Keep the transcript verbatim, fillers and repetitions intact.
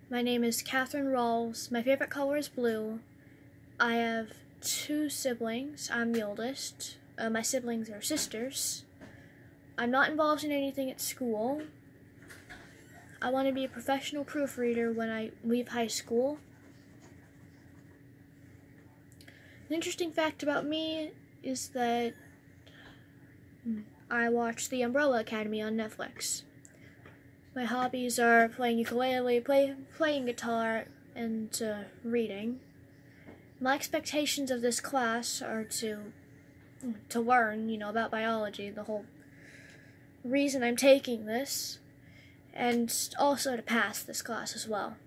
My name is Catherine Rawls. My favorite color is blue. I have two siblings. I'm the oldest. Uh, my siblings are sisters. I'm not involved in anything at school. I want to be a professional proofreader when I leave high school. An interesting fact about me is that I watch The Umbrella Academy on Netflix. My hobbies are playing ukulele, play, playing guitar, and uh, reading. My expectations of this class are to to learn, you know, about biology, the whole reason I'm taking this, and also to pass this class as well.